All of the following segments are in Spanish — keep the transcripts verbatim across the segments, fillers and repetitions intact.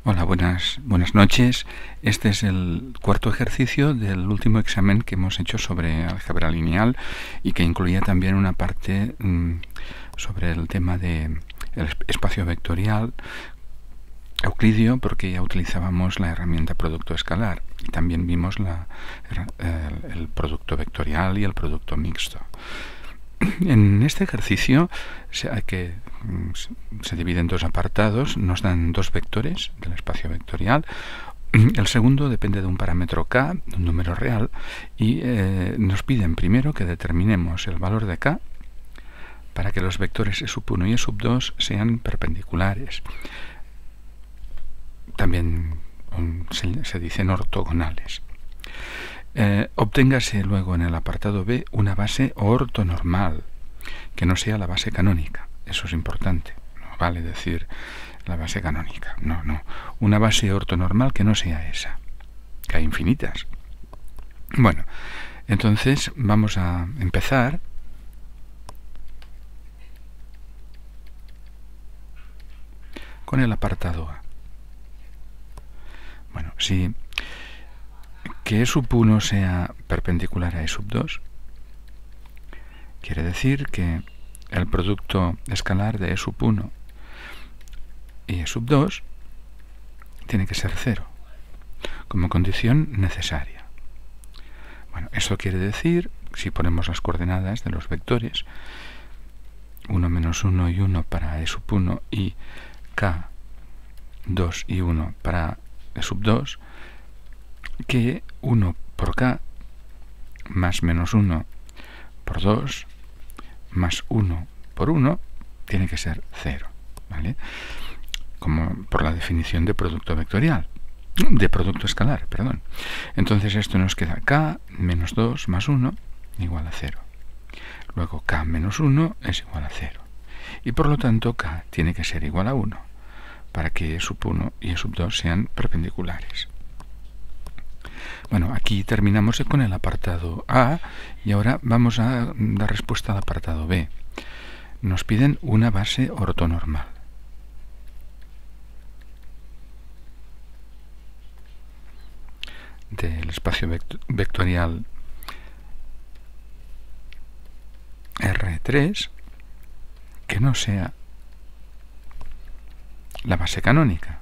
Hola, buenas, buenas noches. Este es el cuarto ejercicio del último examen que hemos hecho sobre álgebra lineal y que incluía también una parte mmm, sobre el tema del espacio vectorial euclidio, porque ya utilizábamos la herramienta producto escalar y también vimos la, el, el producto vectorial y el producto mixto. En este ejercicio, que se divide en dos apartados, nos dan dos vectores del espacio vectorial. El segundo depende de un parámetro k, de un número real, y eh, nos piden primero que determinemos el valor de k para que los vectores e sub uno y e sub dos sean perpendiculares. También um, se, se dicen ortogonales. Eh, obténgase luego en el apartado B una base ortonormal, que no sea la base canónica. Eso es importante. No vale decir la base canónica. No, no. Una base ortonormal que no sea esa. Que hay infinitas. Bueno, entonces vamos a empezar. Con el apartado A. Bueno, si que e sub uno sea perpendicular a e sub dos, quiere decir que el producto escalar de e sub uno y e sub dos tiene que ser cero, como condición necesaria. Bueno, eso quiere decir, si ponemos las coordenadas de los vectores, uno menos uno y uno para e sub uno y k, dos y uno para e sub dos, que uno por k más menos uno por dos más uno por uno tiene que ser cero, ¿vale? Como por la definición de producto vectorial, de producto escalar, perdón. Entonces esto nos queda k menos dos más uno igual a cero. Luego k menos uno es igual a cero. Y por lo tanto k tiene que ser igual a uno para que e sub uno y e sub dos sean perpendiculares. Bueno, aquí terminamos con el apartado A y ahora vamos a dar respuesta al apartado B. Nos piden una base ortonormal. Del espacio vectorial R tres que no sea la base canónica.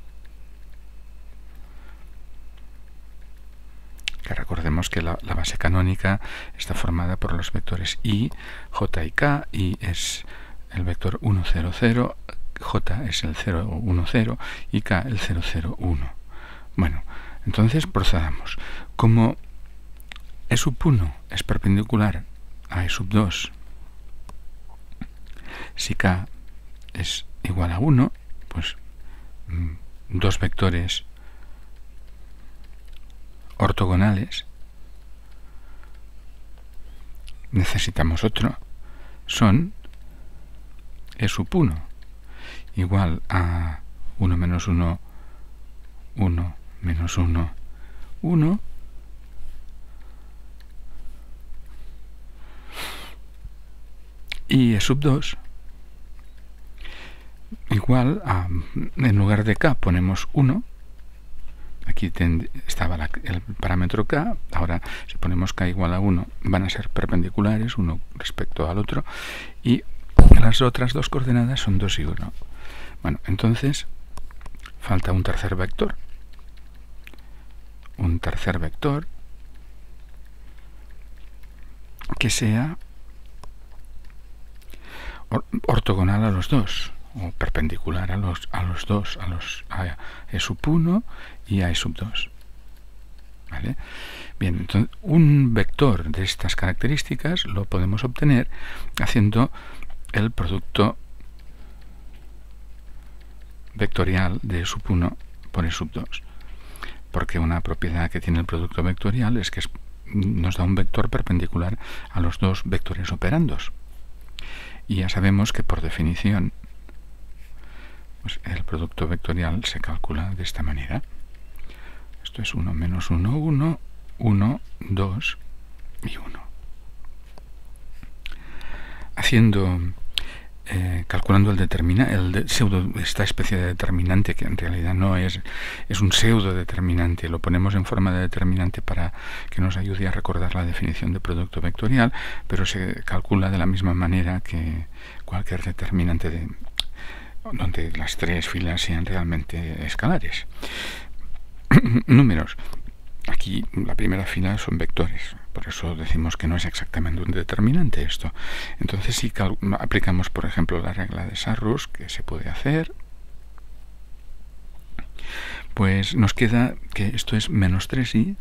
Que recordemos que la, la base canónica está formada por los vectores i, j y k, i es el vector uno, cero, cero, j es el cero, uno, cero y k el cero, cero, uno. Bueno, entonces procedamos. Como e sub uno es perpendicular a e sub dos, si k es igual a uno, pues mmm, dos vectores ortogonales, necesitamos otro, son e sub uno igual a uno menos uno, uno menos uno, uno, y e sub dos igual a, en lugar de k ponemos uno. Aquí estaba la, el parámetro k, ahora si ponemos k igual a uno van a ser perpendiculares uno respecto al otro y las otras dos coordenadas son dos y uno. Bueno, entonces falta un tercer vector. Un tercer vector que sea or ortogonal a los dos, o perpendicular a los, a los dos, a los a e sub uno y a e sub dos. ¿Vale? Bien, entonces un vector de estas características lo podemos obtener haciendo el producto vectorial de e sub uno por e sub dos. Porque una propiedad que tiene el producto vectorial es que es, nos da un vector perpendicular a los dos vectores operandos. Y ya sabemos que por definición pues el producto vectorial se calcula de esta manera. Esto es uno menos uno, uno, uno, dos y uno. Haciendo eh, calculando el determinante, el de, pseudo, esta especie de determinante que en realidad no es, es un pseudo determinante. Lo ponemos en forma de determinante para que nos ayude a recordar la definición de producto vectorial, pero se calcula de la misma manera que cualquier determinante de, donde las tres filas sean realmente escalares. Números. Aquí la primera fila son vectores, por eso decimos que no es exactamente un determinante esto. Entonces si aplicamos, por ejemplo, la regla de Sarrus, que se puede hacer, pues nos queda que esto es menos tres i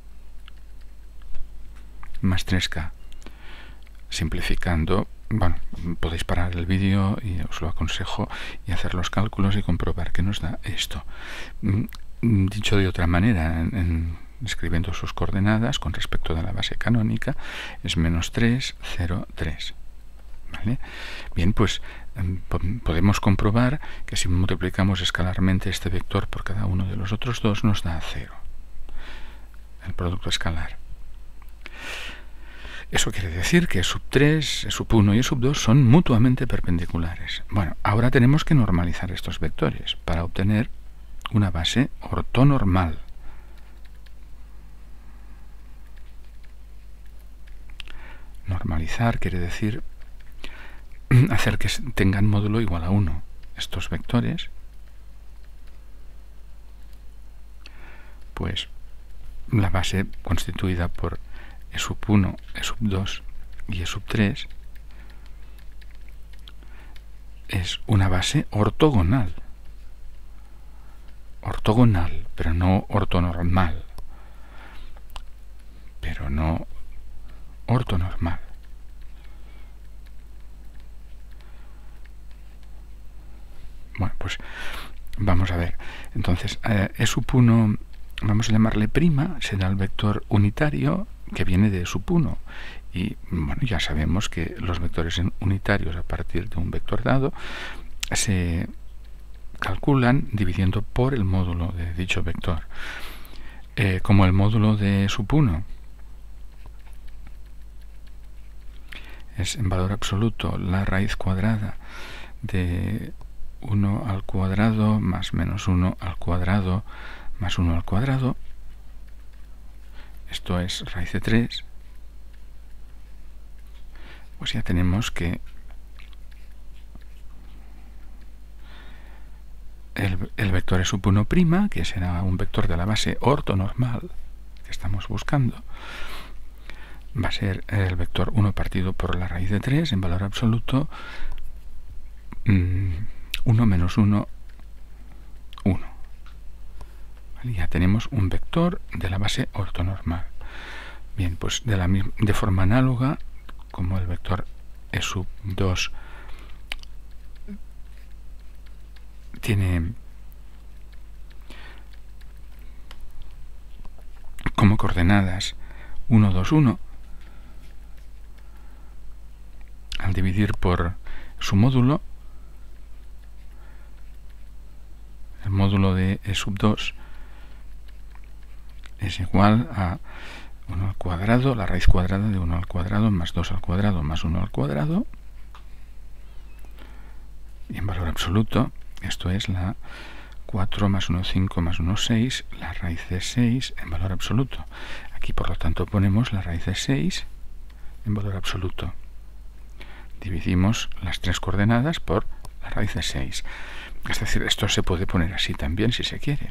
más tres k. Simplificando, bueno, podéis parar el vídeo y os lo aconsejo y hacer los cálculos y comprobar que nos da esto. Dicho de otra manera, en, en escribiendo sus coordenadas con respecto de la base canónica, es menos tres, cero, tres. ¿Vale? Bien, pues podemos comprobar que si multiplicamos escalarmente este vector por cada uno de los otros dos, nos da cero. El producto escalar. Eso quiere decir que E sub tres, E sub uno y E sub dos son mutuamente perpendiculares. Bueno, ahora tenemos que normalizar estos vectores para obtener una base ortonormal. Normalizar quiere decir hacer que tengan módulo igual a uno. Estos vectores, pues la base constituida por E sub uno, E sub dos y E sub tres es una base ortogonal. Ortogonal, pero no ortonormal. Pero no ortonormal. Bueno, pues vamos a ver. Entonces, eh, E sub uno, vamos a llamarle prima, será el vector unitario que viene de E sub uno. Y bueno, ya sabemos que los vectores unitarios a partir de un vector dado se calculan dividiendo por el módulo de dicho vector. Eh, como el módulo de E sub uno es en valor absoluto la raíz cuadrada de uno al cuadrado más menos uno al cuadrado más uno al cuadrado, esto es raíz de tres, pues ya tenemos que el, el vector E sub uno', que será un vector de la base ortonormal que estamos buscando, va a ser el vector uno partido por la raíz de tres en valor absoluto, mmm, uno menos uno, uno. ¿Vale? Ya tenemos un vector de la base ortonormal. Bien, pues de, la, de forma análoga, como el vector E sub dos tiene como coordenadas uno, dos, uno, al dividir por su módulo, el módulo de E sub dos es igual a uno al cuadrado, la raíz cuadrada de uno al cuadrado más dos al cuadrado más uno al cuadrado, y en valor absoluto esto es la cuatro más uno, cinco más uno, seis, la raíz de seis en valor absoluto. Aquí por lo tanto ponemos la raíz de seis en valor absoluto. Dividimos las tres coordenadas por la raíz de seis. Es decir, esto se puede poner así también si se quiere.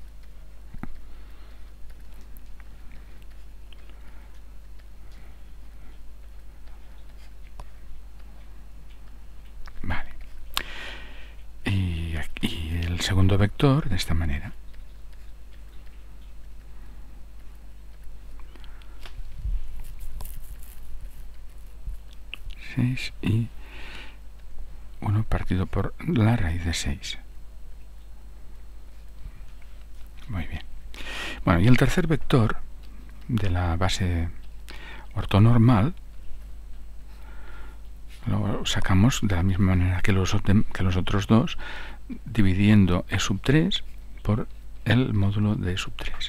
Vale. Y, y el segundo vector de esta manera. seis y uno partido por la raíz de seis. Muy bien. Bueno, y el tercer vector de la base ortonormal lo sacamos de la misma manera que los, que los otros dos, dividiendo E sub tres por el módulo de E sub tres.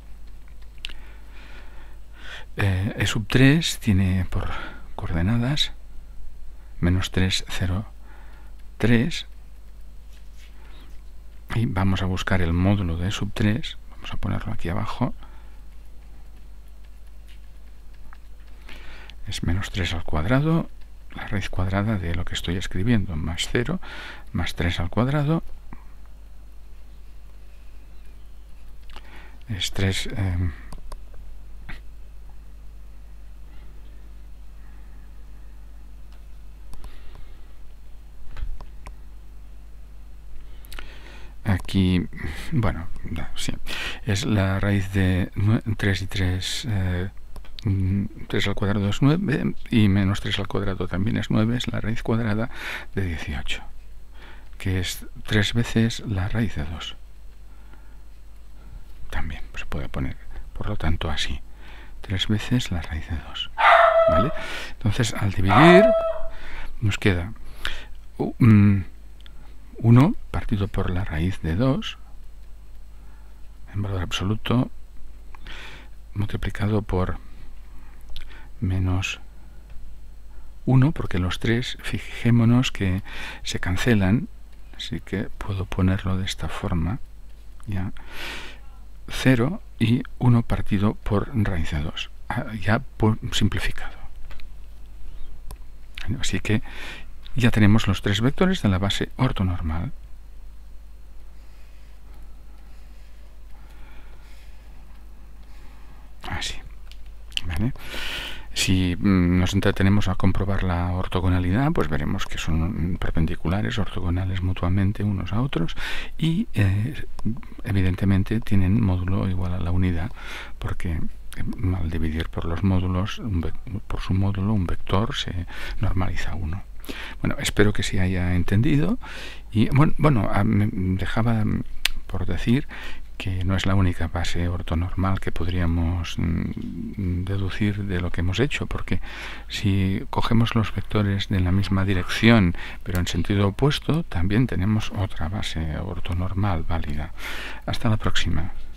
Eh, E sub tres tiene por coordenadas menos tres, cero, tres, y vamos a buscar el módulo de e sub tres, vamos a ponerlo aquí abajo, es menos tres al cuadrado, la raíz cuadrada de lo que estoy escribiendo, más cero, más tres al cuadrado, es tres, eh, aquí, bueno, sí, es la raíz de tres y tres, eh, tres al cuadrado es nueve, y menos tres al cuadrado también es nueve, es la raíz cuadrada de dieciocho, que es tres veces la raíz de dos. También se puede poner, por lo tanto, así, tres veces la raíz de dos, ¿vale? Entonces, al dividir, nos queda uno partido por la raíz de dos, en valor absoluto, multiplicado por menos uno, porque los tres, fijémonos que se cancelan, así que puedo ponerlo de esta forma, ya, cero y uno partido por raíz de dos, ya por simplificado. Así que ya tenemos los tres vectores de la base ortonormal. Así, ¿vale? Si nos entretenemos a comprobar la ortogonalidad, pues veremos que son perpendiculares, ortogonales mutuamente unos a otros, y eh, evidentemente tienen módulo igual a la unidad, porque al dividir por los módulos, por su módulo, un vector se normaliza uno. Bueno, espero que se haya entendido. Y bueno, bueno me dejaba por decir que no es la única base ortonormal que podríamos mm, deducir de lo que hemos hecho, porque si cogemos los vectores de la misma dirección pero en sentido opuesto, también tenemos otra base ortonormal válida. Hasta la próxima.